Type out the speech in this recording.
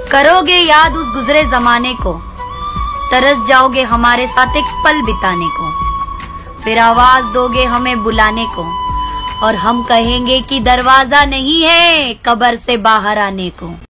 करोगे याद उस गुजरे जमाने को, तरस जाओगे हमारे साथ एक पल बिताने को। फिर आवाज दोगे हमें बुलाने को, और हम कहेंगे कि दरवाजा नहीं है कब्र से बाहर आने को।